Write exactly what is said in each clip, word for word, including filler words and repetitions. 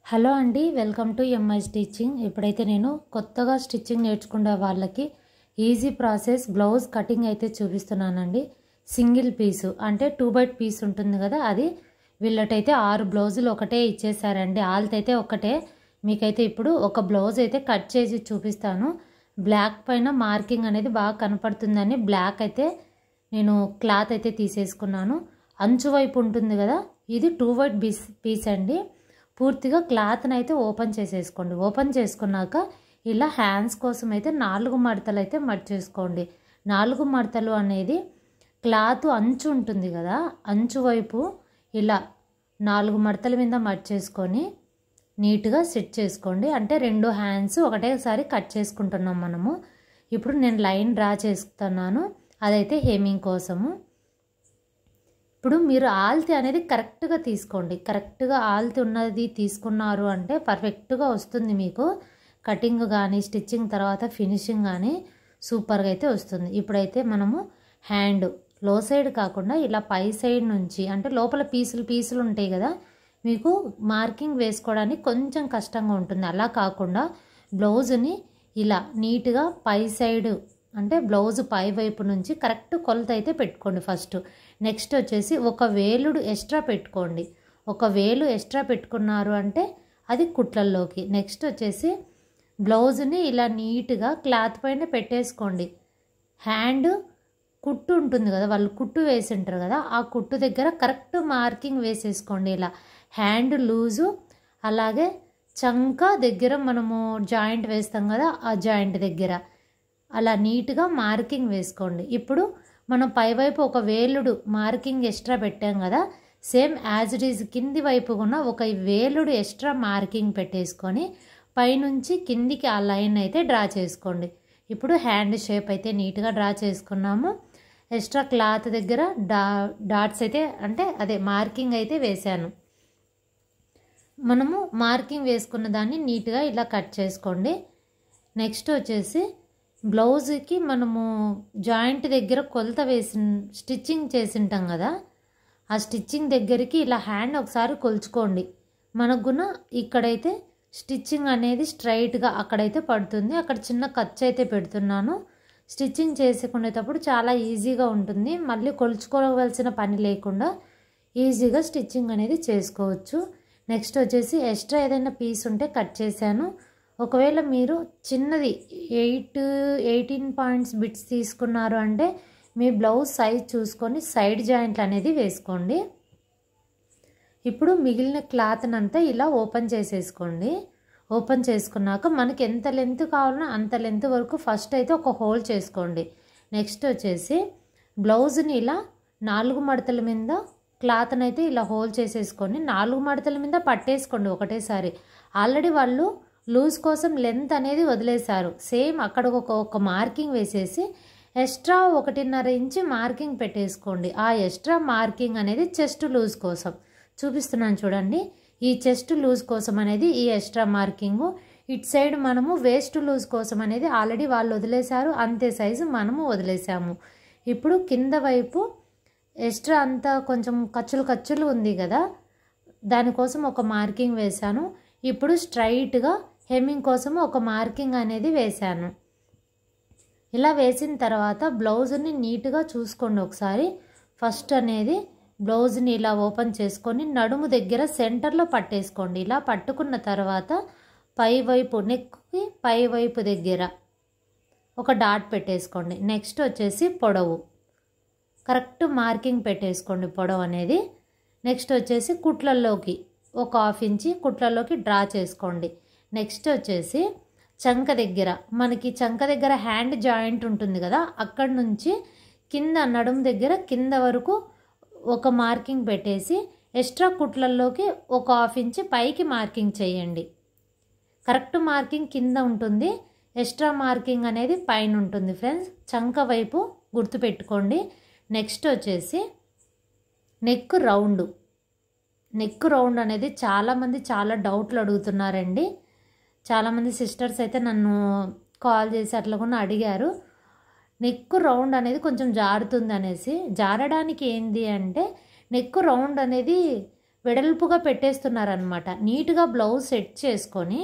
Hello అండి, welcome to MI stitching. ఇప్పుడైతే నేను కొత్తగా స్టిచ్చింగ్ నేర్చుకునే వాళ్ళకి ఈజీ ప్రాసెస్ బ్లౌజ్ కటింగ్ అయితే చూపిస్తున్నానండి. సింగిల్ పీసు అంటే టూ బైట్ పీస్ ఉంటుంది కదా, అది వీళ్ళటైతే ఆరు బ్లౌజులు ఒకటే ఇచ్చేసారండి. ఆల్తైతే ఒకటే. మీకైతే ఇప్పుడు ఒక బ్లౌజ్ అయితే కట్ చేసి చూపిస్తాను. బ్లాక్ పైన మార్కింగ్ అనేది బాగా కనపడుతుందని బ్లాక్ అయితే నేను క్లాత్ అయితే తీసేసుకున్నాను. అంచు వైపు ఉంటుంది కదా, ఇది టూ బైట్ పీస్ పీస్ అండి. పూర్తిగా క్లాత్ని అయితే ఓపెన్ చేసేసుకోండి. ఓపెన్ చేసుకున్నాక ఇలా హ్యాండ్స్ కోసం అయితే నాలుగు మడతలు అయితే మడి చేసుకోండి. నాలుగు మడతలు అనేది క్లాత్ అంచు ఉంటుంది కదా, అంచు వైపు ఇలా నాలుగు మడతల మీద మడి చేసుకొని నీట్గా సెట్ చేసుకోండి. అంటే రెండు హ్యాండ్స్ ఒకటేసారి కట్ చేసుకుంటున్నాం మనము. ఇప్పుడు నేను లైన్ డ్రా చేస్తున్నాను, అదైతే హెమ్మింగ్ కోసము. ఇప్పుడు మీరు ఆల్తి అనేది కరెక్ట్గా తీసుకోండి. కరెక్ట్గా ఆల్తి ఉన్నది తీసుకున్నారు అంటే పర్ఫెక్ట్గా వస్తుంది మీకు. కటింగ్ కానీ స్టిచ్చింగ్ తర్వాత ఫినిషింగ్ కానీ సూపర్గా అయితే వస్తుంది. ఇప్పుడైతే మనము హ్యాండ్ లో సైడ్ కాకుండా ఇలా పై సైడ్ నుంచి, అంటే లోపల పీసులు పీసులు ఉంటాయి కదా, మీకు మార్కింగ్ వేసుకోవడానికి కొంచెం కష్టంగా ఉంటుంది. అలా కాకుండా బ్లౌజ్ని ఇలా నీట్గా పై సైడ్, అంటే బ్లౌజ్ పై వైపు నుంచి కరెక్ట్ కొలత అయితే పెట్టుకోండి ఫస్ట్. నెక్స్ట్ వచ్చేసి ఒక వేలుడు ఎక్స్ట్రా పెట్టుకోండి. ఒక వేలు ఎక్స్ట్రా పెట్టుకున్నారు అంటే అది కుట్లల్లోకి. నెక్స్ట్ వచ్చేసి బ్లౌజ్ని ఇలా నీట్గా క్లాత్ పైన పెట్టేసుకోండి. హ్యాండ్ కుట్టు ఉంటుంది కదా, వాళ్ళు కుట్టు వేసి ఉంటారు కదా, ఆ కుట్టు దగ్గర కరెక్ట్ మార్కింగ్ వేసేసుకోండి. ఇలా హ్యాండ్ లూజు, అలాగే చంక దగ్గర మనము జాయింట్ వేస్తాం కదా, ఆ జాయింట్ దగ్గర అలా నీట్గా మార్కింగ్ వేసుకోండి. ఇప్పుడు మనం పైవైపు ఒక వేలుడు మార్కింగ్ ఎక్స్ట్రా పెట్టాం కదా, సేమ్ యాజ్ ఇట్ ఈజ్ కింది వైపు కూడా ఒక వేలుడు ఎక్స్ట్రా మార్కింగ్ పెట్టేసుకొని పైనుంచి కిందికి ఆ లైన్ అయితే డ్రా చేసుకోండి. ఇప్పుడు హ్యాండ్ షేప్ అయితే నీట్గా డ్రా చేసుకున్నాము. ఎక్స్ట్రా క్లాత్ దగ్గర డా డాట్స్ అయితే, అంటే అదే మార్కింగ్ అయితే వేసాను. మనము మార్కింగ్ వేసుకున్న దాన్ని నీట్గా ఇలా కట్ చేసుకోండి. నెక్స్ట్ వచ్చేసి బ్లౌజ్కి మనము జాయింట్ దగ్గర కొలత వేసి స్టిచ్చింగ్ చేసింటాం కదా, ఆ స్టిచ్చింగ్ దగ్గరికి ఇలా హ్యాండ్ ఒకసారి కొలుచుకోండి. మనకున్న ఇక్కడైతే స్టిచ్చింగ్ అనేది స్ట్రైట్గా అక్కడైతే పడుతుంది. అక్కడ చిన్న ఖర్చు అయితే పెడుతున్నాను. స్టిచ్చింగ్ చేసుకునేటప్పుడు చాలా ఈజీగా ఉంటుంది. మళ్ళీ కొలుచుకోవాల్సిన పని లేకుండా ఈజీగా స్టిచ్చింగ్ అనేది చేసుకోవచ్చు. నెక్స్ట్ వచ్చేసి ఎక్స్ట్రా ఏదైనా పీస్ ఉంటే కట్ చేశాను. ఒకవేళ మీరు చిన్నది ఎయిట్ ఎయిటీన్ పాయింట్స్ బిట్స్ తీసుకున్నారు అంటే మీ బ్లౌజ్ సైజ్ చూసుకొని సైడ్ జాయింట్లు అనేది వేసుకోండి. ఇప్పుడు మిగిలిన క్లాత్ని అంతా ఇలా ఓపెన్ చేసేసుకోండి. ఓపెన్ చేసుకున్నాక మనకి ఎంత లెంత్ కావాలన్నా అంత లెంత్ వరకు ఫస్ట్ అయితే ఒక హోల్ చేసుకోండి. నెక్స్ట్ వచ్చేసి బ్లౌజ్ని ఇలా నాలుగు మడతల మీద క్లాత్ని అయితే ఇలా హోల్ చేసేసుకొని నాలుగు మడతల మీద పట్టేసుకోండి ఒకటేసారి. ఆల్రెడీ వాళ్ళు లూజ్ కోసం లెంత్ అనేది వదిలేశారు. సేమ్ అక్కడ ఒక ఒక మార్కింగ్ వేసేసి ఎక్స్ట్రా ఒకటిన్నర ఇంచు మార్కింగ్ పెట్టేసుకోండి. ఆ ఎక్స్ట్రా మార్కింగ్ అనేది చెస్ట్ లూజ్ కోసం చూపిస్తున్నాను చూడండి. ఈ చెస్ట్ లూజ్ కోసం అనేది ఈ ఎక్స్ట్రా మార్కింగు. ఇటు సైడ్ మనము వేస్ట్ లూజ్ కోసం అనేది ఆల్రెడీ వాళ్ళు వదిలేశారు, అంతే సైజు మనము వదిలేసాము. ఇప్పుడు కింద వైపు ఎక్స్ట్రా అంతా కొంచెం ఖర్చులు ఖర్చులు ఉంది కదా, దానికోసం ఒక మార్కింగ్ వేశాను. ఇప్పుడు స్ట్రైట్గా హెమ్మింగ్ కోసం ఒక మార్కింగ్ అనేది వేశాను. ఇలా వేసిన తర్వాత బ్లౌజ్ని నీట్గా చూసుకోండి ఒకసారి. ఫస్ట్ అనేది బ్లౌజ్ని ఇలా ఓపెన్ చేసుకొని నడుము దగ్గర సెంటర్లో పట్టేసుకోండి. ఇలా పట్టుకున్న తర్వాత పై వైపు నెక్కి పై వైపు దగ్గర ఒక డాట్ పెట్టేసుకోండి. నెక్స్ట్ వచ్చేసి పొడవు కరెక్ట్ మార్కింగ్ పెట్టేసుకోండి, పొడవు అనేది. నెక్స్ట్ వచ్చేసి కుట్లల్లోకి ఒక హాఫ్ ఇంచి కుట్లలోకి డ్రా చేసుకోండి. నెక్స్ట్ వచ్చేసి చంక దగ్గర, మనకి చంక దగ్గర హ్యాండ్ జాయింట్ ఉంటుంది కదా, అక్కడ నుంచి కింద నడుము దగ్గర కింద వరకు ఒక మార్కింగ్ పెట్టేసి ఎక్స్ట్రా కుట్లల్లోకి ఒక హాఫ్ ఇంచి పైకి మార్కింగ్ చేయండి. కరెక్ట్ మార్కింగ్ కింద ఉంటుంది, ఎక్స్ట్రా మార్కింగ్ అనేది పైన ఉంటుంది ఫ్రెండ్స్. చంక వైపు గుర్తుపెట్టుకోండి. నెక్స్ట్ వచ్చేసి నెక్ రౌండ్. నెక్ రౌండ్ అనేది చాలామంది చాలా డౌట్లు అడుగుతున్నారండి. చాలామంది సిస్టర్స్ అయితే నన్ను కాల్ చేసి అట్లా కూడా అడిగారు. నెక్ రౌండ్ అనేది కొంచెం జారుతుంది అనేసి. జారడానికి ఏంది అంటే నెక్ రౌండ్ అనేది వెడల్పుగా పెట్టేస్తున్నారనమాట. నీట్గా బ్లౌజ్ సెట్ చేసుకొని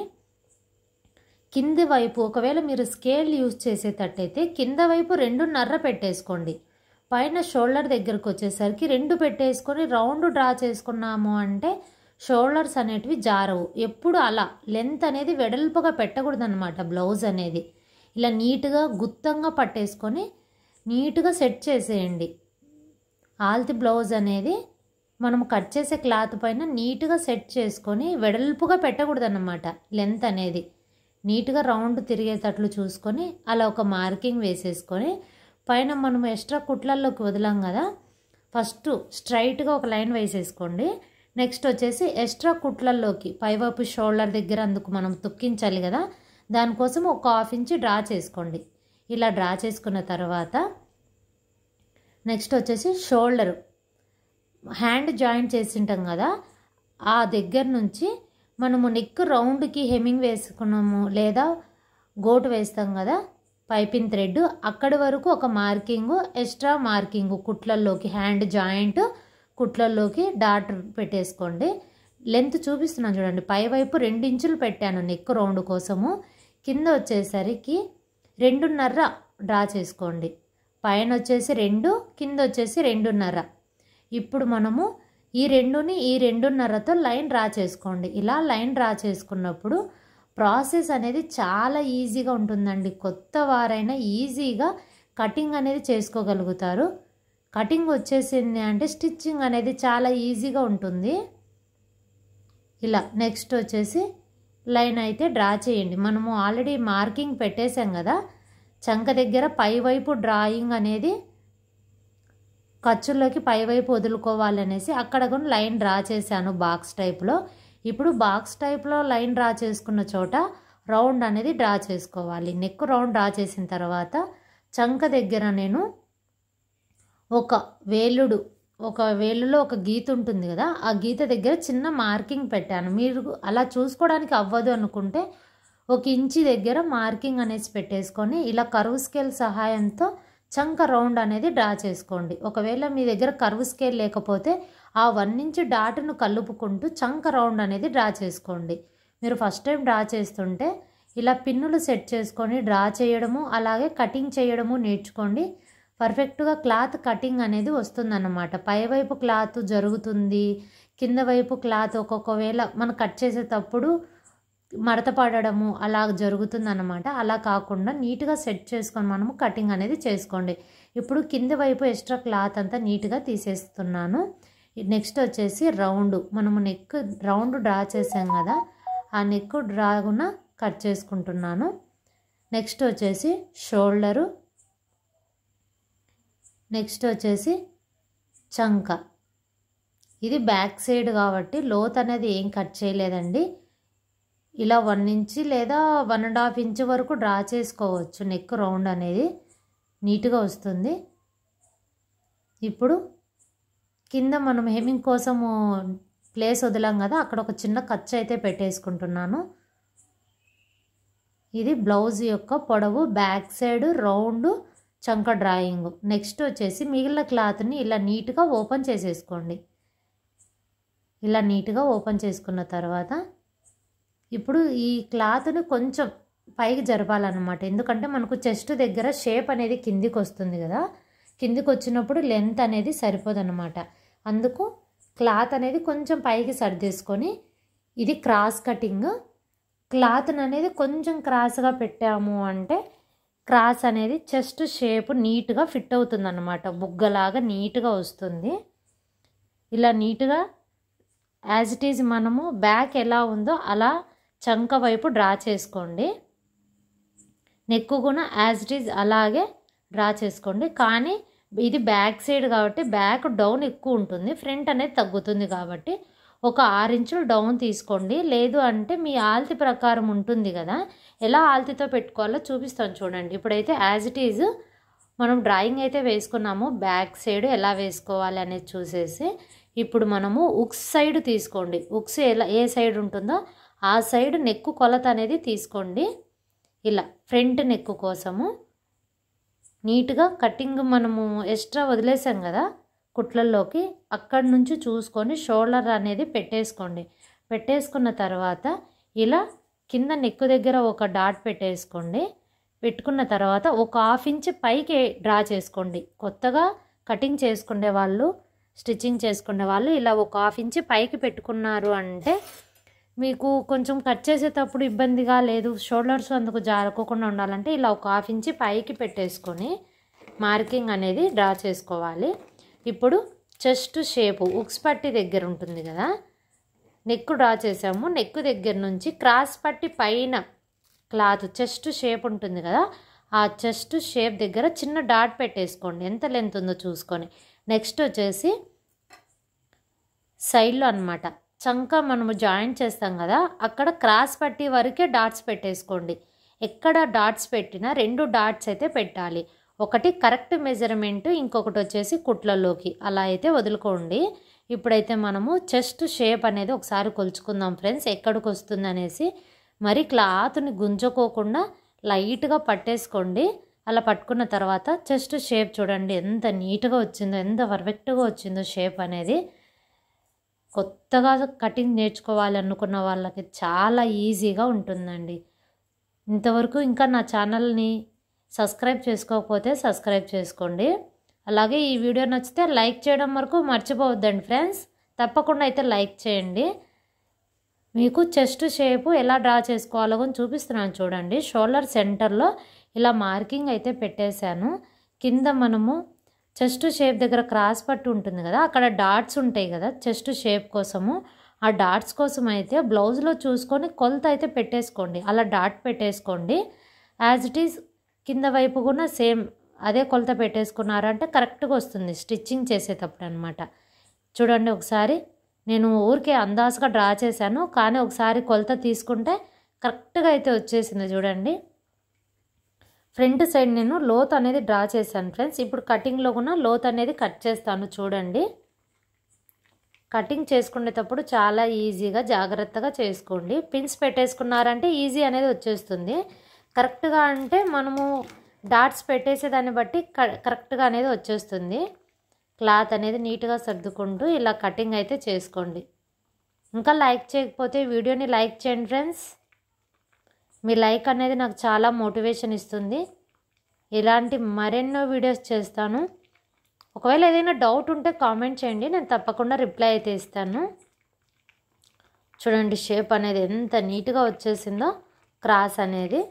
కింది వైపు ఒకవేళ మీరు స్కేల్ యూజ్ చేసేటట్టయితే కింద వైపు రెండున్నర పెట్టేసుకోండి. పైన షోల్డర్ దగ్గరకు వచ్చేసరికి రెండు పెట్టేసుకొని రౌండ్ డ్రా చేసుకున్నాము అంటే షోల్డర్స్ అనేటివి జారవు. ఎప్పుడు అలా లెంత్ అనేది వెడల్పుగా పెట్టకూడదు అనమాట. బ్లౌజ్ అనేది ఇలా నీట్గా గుత్తంగా పట్టేసుకొని నీట్గా సెట్ చేసేయండి. ఆల్తి బ్లౌజ్ అనేది మనం కట్ చేసే క్లాత్ పైన నీట్గా సెట్ చేసుకొని వెడల్పుగా పెట్టకూడదు అన్నమాట. లెంత్ అనేది నీట్గా రౌండ్ తిరిగేటట్లు చూసుకొని అలా ఒక మార్కింగ్ వేసేసుకొని పైన మనం ఎక్స్ట్రా కుట్లల్లోకి వదిలాం కదా, ఫస్ట్ స్ట్రైట్గా ఒక లైన్ వేసేసుకోండి. నెక్స్ట్ వచ్చేసి ఎక్స్ట్రా కుట్లల్లోకి పైవైపు షోల్డర్ దగ్గర అందుకు మనం తుక్కించాలి కదా, దానికోసం ఒక హాఫ్ ఇంచ్ డ్రా చేసుకోండి. ఇలా డ్రా చేసుకున్న తర్వాత నెక్స్ట్ వచ్చేసి షోల్డరు హ్యాండ్ జాయింట్ చేసి ఉంటాం కదా, ఆ దగ్గర నుంచి మనము నెక్ రౌండ్కి హెమ్మింగ్ వేసుకున్నాము లేదా గోటు వేస్తాం కదా పైపింగ్ థ్రెడ్, అక్కడి వరకు ఒక మార్కింగు ఎక్స్ట్రా మార్కింగు కుట్లల్లోకి హ్యాండ్ జాయింట్ కుట్లల్లోకి డాట్ పెట్టేసుకోండి. లెంత్ చూపిస్తున్నాను చూడండి. పైవైపు రెండు ఇంచులు పెట్టాను నెక్ రౌండ్ కోసము, కింద వచ్చేసరికి రెండున్నర డ్రా చేసుకోండి. పైన వచ్చేసి రెండు, కింద వచ్చేసి రెండున్నర. ఇప్పుడు మనము ఈ రెండుని ఈ రెండున్నరతో లైన్ డ్రా చేసుకోండి. ఇలా లైన్ డ్రా చేసుకున్నప్పుడు ప్రాసెస్ అనేది చాలా ఈజీగా ఉంటుందండి. కొత్త వారైనా ఈజీగా కటింగ్ అనేది చేసుకోగలుగుతారు. కటింగ్ వచ్చేసింది అంటే స్టిచ్చింగ్ అనేది చాలా ఈజీగా ఉంటుంది. ఇలా నెక్స్ట్ వచ్చేసి లైన్ అయితే డ్రా చేయండి. మనము ఆల్రెడీ మార్కింగ్ పెట్టేసాం కదా, చంక దగ్గర పైవైపు డ్రాయింగ్ అనేది ఖర్చుల్లోకి పైవైపు వదులుకోవాలనేసి అక్కడ కూడా లైన్ డ్రా చేశాను బాక్స్ టైప్లో. ఇప్పుడు బాక్స్ టైప్లో లైన్ డ్రా చేసుకున్న చోట రౌండ్ అనేది డ్రా చేసుకోవాలి. నెక్ రౌండ్ డ్రా చేసిన తర్వాత చంక దగ్గర నేను ఒక వేలుడు ఒక వేలులో ఒక గీత ఉంటుంది కదా, ఆ గీత దగ్గర చిన్న మార్కింగ్ పెట్టాను. మీరు అలా చూసుకోవడానికి అవ్వదు అనుకుంటే ఒక ఇంచి దగ్గర మార్కింగ్ అనేసి పెట్టేసుకొని ఇలా కర్వ్ స్కేల్ సహాయంతో చంక రౌండ్ అనేది డ్రా చేసుకోండి. ఒకవేళ మీ దగ్గర కర్వ్ స్కేల్ లేకపోతే ఆ వన్ ఇంచ్ డాట్ను కలుపుకుంటూ చంక రౌండ్ అనేది డ్రా చేసుకోండి. మీరు ఫస్ట్ టైం డ్రా చేస్తుంటే ఇలా పిన్నులు సెట్ చేసుకొని డ్రా చేయడము అలాగే కటింగ్ చేయడము నేర్చుకోండి. పర్ఫెక్ట్గా క్లాత్ కటింగ్ అనేది వస్తుందన్నమాట. పైవైపు క్లాత్ జరుగుతుంది, కింద వైపు క్లాత్ ఒక్కొక్కవేళ మనం కట్ చేసేటప్పుడు మడత పడడము అలా జరుగుతుందన్నమాట. అలా కాకుండా నీట్గా సెట్ చేసుకొని మనము కటింగ్ అనేది చేసుకోండి. ఇప్పుడు కింద వైపు ఎక్స్ట్రా క్లాత్ అంతా నీట్గా తీసేస్తున్నాను. నెక్స్ట్ వచ్చేసి రౌండ్, మనము నెక్ రౌండ్ డ్రా చేసాం కదా, ఆ నెక్ డ్రాగున కట్ చేసుకుంటున్నాను. నెక్స్ట్ వచ్చేసి షోల్డరు, నెక్స్ట్ వచ్చేసి చంక. ఇది బ్యాక్ సైడ్ కాబట్టి లోత్ అనేది ఏం కట్ చేయలేదండి. ఇలా వన్ ఇంచ్ లేదా వన్ అండ్ హాఫ్ ఇంచ్ వరకు డ్రా చేసుకోవచ్చు. నెక్ రౌండ్ అనేది నీట్గా వస్తుంది. ఇప్పుడు కింద మనం హెమ్మింగ్ కోసము ప్లేస్ వదిలాం కదా, అక్కడ ఒక చిన్న ఖర్చు అయితే పెట్టేసుకుంటున్నాను. ఇది బ్లౌజ్ యొక్క పొడవు, బ్యాక్ సైడ్ రౌండ్ చంక డ్రాయింగ్. నెక్స్ట్ వచ్చేసి మిగిలిన క్లాత్ని ఇలా నీట్గా ఓపెన్ చేసేసుకోండి. ఇలా నీట్గా ఓపెన్ చేసుకున్న తర్వాత ఇప్పుడు ఈ క్లాత్ని కొంచెం పైకి జరపాలన్నమాట. ఎందుకంటే మనకు చెస్ట్ దగ్గర షేప్ అనేది కిందికి వస్తుంది కదా, కిందికి వచ్చినప్పుడు లెంత్ అనేది సరిపోదన్నమాట. అందుకు క్లాత్ అనేది కొంచెం పైకి సర్దేసుకొని, ఇది క్రాస్ కటింగ్. క్లాత్ని అనేది కొంచెం క్రాస్గా పెట్టాము అంటే క్రాస్ అనేది చెస్ట్ షేప్ నీట్గా ఫిట్ అవుతుంది అన్నమాట. బుగ్గలాగా నీట్గా వస్తుంది. ఇలా నీట్గా యాజ్ ఇట్ ఈజ్ మనము బ్యాక్ ఎలా ఉందో అలా చంక వైపు డ్రా చేసుకోండి. నెక్ కూడా యాజ్ ఇట్ ఈజ్ అలాగే డ్రా చేసుకోండి. కానీ ఇది బ్యాక్ సైడ్ కాబట్టి బ్యాక్ డౌన్ ఎక్కువ ఉంటుంది, ఫ్రంట్ అనేది తగ్గుతుంది కాబట్టి ఒక ఆరు ఇంచులు డౌన్ తీసుకోండి. లేదు అంటే మీ ఆల్తి ప్రకారం ఉంటుంది కదా, ఎలా ఆల్తితో పెట్టుకోవాలో చూపిస్తాను చూడండి. ఇప్పుడైతే యాజ్ ఇట్ ఈజ్ మనం డ్రాయింగ్ అయితే వేసుకున్నాము, బ్యాక్ సైడ్ ఎలా వేసుకోవాలి అనేది చూసేసి ఇప్పుడు మనము ఉక్స్ సైడ్ తీసుకోండి. ఉక్స్ ఎలా ఏ సైడ్ ఉంటుందో ఆ సైడ్ నెక్ కొలత అనేది తీసుకోండి. ఇలా ఫ్రంట్ నెక్ కోసము నీట్గా కటింగ్ మనము ఎక్స్ట్రా వదిలేసాం కదా, కుట్లల్లోకి అక్కడి నుంచి చూసుకొని షోల్డర్ అనేది పెట్టేసుకోండి. పెట్టేసుకున్న తర్వాత ఇలా కింద నెక్ దగ్గర ఒక డాట్ పెట్టేసుకోండి. పెట్టుకున్న తర్వాత ఒక హాఫ్ ఇంచ్ పైకి డ్రా చేసుకోండి. కొత్తగా కటింగ్ చేసుకునే వాళ్ళు, స్టిచ్చింగ్ చేసుకునే వాళ్ళు ఇలా ఒక హాఫ్ ఇంచ్ పైకి పెట్టుకున్నారు అంటే మీకు కొంచెం కట్ చేసేటప్పుడు ఇబ్బందిగా లేదు, షోల్డర్స్ అందుకు జారుకోకుండా ఉండాలంటే ఇలా ఒక హాఫ్ ఇంచ్ పైకి పెట్టేసుకొని మార్కింగ్ అనేది డ్రా చేసుకోవాలి. ఇప్పుడు చెస్ట్ షేపు ఉక్స్ పట్టి దగ్గర ఉంటుంది కదా, నెక్ డ్రా చేసాము. నెక్ దగ్గర నుంచి క్రాస్ పట్టి పైన క్లాత్ చెస్ట్ షేప్ ఉంటుంది కదా, ఆ చెస్ట్ షేప్ దగ్గర చిన్న డాట్ పెట్టేసుకోండి ఎంత లెంత్ ఉందో చూసుకొని. నెక్స్ట్ వచ్చేసి సైడ్లో అనమాట చంక మనము జాయింట్ చేస్తాం కదా, అక్కడ క్రాస్ పట్టి వరకే డాట్స్ పెట్టేసుకోండి. ఎక్కడ డాట్స్ పెట్టినా రెండు డాట్స్ అయితే పెట్టాలి. ఒకటి కరెక్ట్ మెజర్మెంట్, ఇంకొకటి వచ్చేసి కుట్లలోకి, అలా అయితే వదులుకోండి. ఇప్పుడైతే మనము చెస్ట్ షేప్ అనేది ఒకసారి కొలుచుకుందాం ఫ్రెండ్స్, ఎక్కడికి వస్తుంది అనేసి. మరి క్లాత్ని గుంజుకోకుండా లైట్గా పట్టేసుకోండి. అలా పట్టుకున్న తర్వాత చెస్ట్ షేప్ చూడండి ఎంత నీట్గా వచ్చిందో, ఎంత పర్ఫెక్ట్గా వచ్చిందో షేప్ అనేది. కొత్తగా కటింగ్ నేర్చుకోవాలనుకున్న వాళ్ళకి చాలా ఈజీగా ఉంటుందండి. ఇంతవరకు ఇంకా నా ఛానల్ని సబ్స్క్రైబ్ చేసుకోకపోతే సబ్స్క్రైబ్ చేసుకోండి. అలాగే ఈ వీడియో నచ్చితే లైక్ చేయడం వరకు మర్చిపోవద్దండి ఫ్రెండ్స్, తప్పకుండా అయితే లైక్ చేయండి. మీకు చెస్ట్ షేపు ఎలా డ్రా చేసుకోవాలో కూడా చూపిస్తున్నాను చూడండి. షోల్డర్ సెంటర్లో ఇలా మార్కింగ్ అయితే పెట్టేశాను. కింద మనము చెస్ట్ షేప్ దగ్గర క్రాస్ పట్టు ఉంటుంది కదా, అక్కడ డాట్స్ ఉంటాయి కదా చెస్ట్ షేప్ కోసము. ఆ డాట్స్ కోసం అయితే బ్లౌజ్లో చూసుకొని కొలత అయితే పెట్టేసుకోండి. అలా డాట్ పెట్టేసుకోండి. యాజ్ ఇట్ ఈజ్ కింద వైపు కూడా సేమ్ అదే కొలత పెట్టేసుకున్నారంటే కరెక్ట్గా వస్తుంది స్టిచ్చింగ్ చేసేటప్పుడు అనమాట. చూడండి ఒకసారి నేను ఊరికే అందాజుగా డ్రా చేశాను, కానీ ఒకసారి కొలత తీసుకుంటే కరెక్ట్గా అయితే వచ్చేసింది చూడండి. ఫ్రంట్ సైడ్ నేను లోత్ అనేది డ్రా చేశాను ఫ్రెండ్స్. ఇప్పుడు కటింగ్లో కూడా లోత్ అనేది కట్ చేస్తాను చూడండి. కటింగ్ చేసుకునేటప్పుడు చాలా ఈజీగా జాగ్రత్తగా చేసుకోండి. పిన్స్ పెట్టేసుకున్నారంటే ఈజీ అనేది వచ్చేస్తుంది. కరెక్ట్గా అంటే మనము డాట్స్ పెట్టేసేదాన్ని బట్టి కరెక్ట్గా అనేది వచ్చేస్తుంది. క్లాత్ అనేది నీట్గా సర్దుకుంటూ ఇలా కటింగ్ అయితే చేసుకోండి. ఇంకా లైక్ చేయకపోతే వీడియోని లైక్ చేయండి ఫ్రెండ్స్. మీ లైక్ అనేది నాకు చాలా మోటివేషన్ ఇస్తుంది. ఇలాంటి మరెన్నో వీడియోస్ చేస్తాను. ఒకవేళ ఏదైనా డౌట్ ఉంటే కామెంట్ చేయండి, నేను తప్పకుండా రిప్లై అయితే ఇస్తాను. చూడండి షేప్ అనేది ఎంత నీట్గా వచ్చేసిందో క్రాస్ అనేది.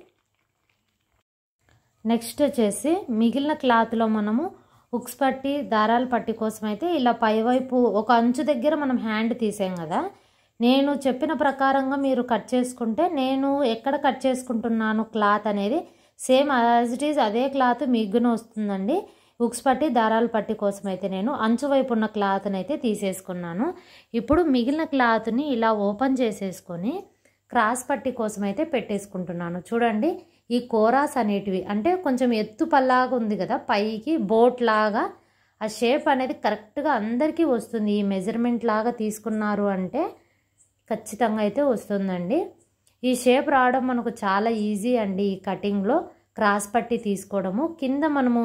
నెక్స్ట్ వచ్చేసి మిగిలిన క్లాత్లో మనము హుక్స్ పట్టి దారాల పట్టి కోసం అయితే ఇలా పైవైపు ఒక అంచు దగ్గర మనం హ్యాండ్ తీసాం కదా, నేను చెప్పిన ప్రకారంగా మీరు కట్ చేసుకుంటే నేను ఎక్కడ కట్ చేసుకుంటున్నాను క్లాత్ అనేది సేమ్ యాజ్ ఇట్ ఈజ్ అదే క్లాత్ మిగ్గున వస్తుందండి. హుక్స్ పట్టి దారాల పట్టి కోసం అయితే నేను అంచు వైపు ఉన్న క్లాత్ని అయితే తీసేసుకున్నాను. ఇప్పుడు మిగిలిన క్లాత్ని ఇలా ఓపెన్ చేసేసుకొని క్రాస్ పట్టి కోసం అయితే పెట్టేసుకుంటున్నాను. చూడండి ఈ కోరాస్ అనేటివి అంటే కొంచెం ఎత్తు పల్లాగా ఉంది కదా, పైకి బోట్ లాగా ఆ షేప్ అనేది కరెక్ట్గా అందరికీ వస్తుంది. ఈ మెజర్మెంట్ లాగా తీసుకున్నారు అంటే ఖచ్చితంగా అయితే వస్తుందండి. ఈ షేప్ రావడం మనకు చాలా ఈజీ అండి. ఈ కటింగ్లో క్రాస్ పట్టి తీసుకోవడము, కింద మనము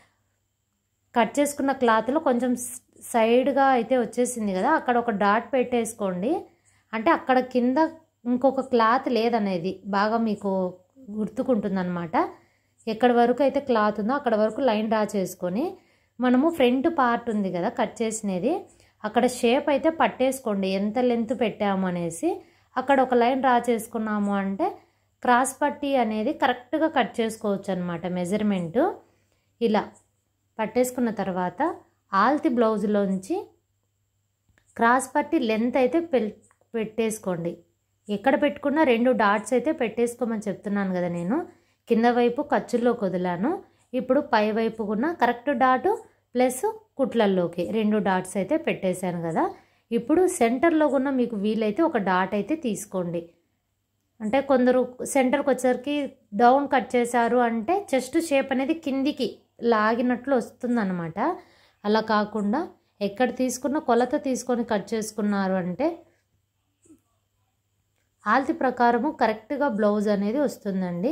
కట్ చేసుకున్న క్లాత్లో కొంచెం సైడ్గా అయితే వచ్చేసింది కదా, అక్కడ ఒక డాట్ పెట్టేసుకోండి. అంటే అక్కడ కింద ఇంకొక క్లాత్ లేదనేది బాగా మీకు గుర్తుకుంటుందన్నమాట. ఎక్కడి వరకు అయితే క్లాత్ ఉందో అక్కడ వరకు లైన్ డ్రా చేసుకొని మనము ఫ్రంట్ పార్ట్ ఉంది కదా కట్ చేసినది, అక్కడ షేప్ అయితే పట్టేసుకోండి ఎంత లెంత్ పెట్టాము అనేసి. అక్కడ ఒక లైన్ డ్రా చేసుకున్నాము అంటే క్రాస్ పట్టి అనేది కరెక్ట్గా కట్ చేసుకోవచ్చు అనమాట మెజర్మెంటు. ఇలా పట్టేసుకున్న తర్వాత ఆల్తి బ్లౌజ్లోంచి క్రాస్ పట్టి లెంత్ అయితే పెట్టేసుకోండి. ఎక్కడ పెట్టుకున్నా రెండు డాట్స్ అయితే పెట్టేసుకోమని చెప్తున్నాను కదా నేను. కింద వైపు ఖర్చుల్లో వదిలాను, ఇప్పుడు పై వైపు కూడా కరెక్ట్ డాటు ప్లస్ కుట్లల్లోకి రెండు డాట్స్ అయితే పెట్టేశాను కదా. ఇప్పుడు సెంటర్లో కూడా మీకు వీలైతే ఒక డాట్ అయితే తీసుకోండి. అంటే కొందరు సెంటర్కి వచ్చేసరికి డౌన్ కట్ చేశారు అంటే చెస్ట్ షేప్ అనేది కిందికి లాగినట్లు వస్తుందన్నమాట. అలా కాకుండా ఎక్కడ తీసుకున్న కొలత తీసుకొని కట్ చేసుకున్నారు అంటే ఆల్తి ప్రకారము కరెక్ట్గా బ్లౌజ్ అనేది వస్తుందండి.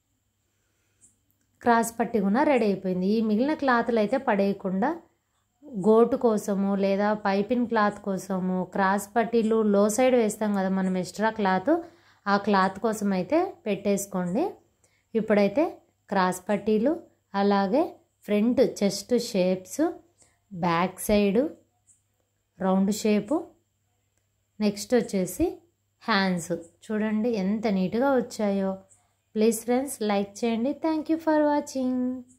క్రాస్ పట్టి కూడా రెడీ అయిపోయింది. ఈ మిగిలిన క్లాత్లు అయితే పడేయకుండా గోటు కోసము లేదా పైపింగ్ క్లాత్ కోసము క్రాస్ పట్టీలు లో సైడ్ వేస్తాం కదా మనం ఎక్స్ట్రా క్లాత్, ఆ క్లాత్ కోసం అయితే పెట్టేసుకోండి. ఇప్పుడైతే క్రాస్ పట్టీలు, అలాగే front chest shapes, back side round shape, next వచ్చేసి హ్యాండ్స్ చూడండి ఎంత నీట్గా వచ్చాయో. ప్లీజ్ ఫ్రెండ్స్ లైక్ చేయండి. Thank you for watching.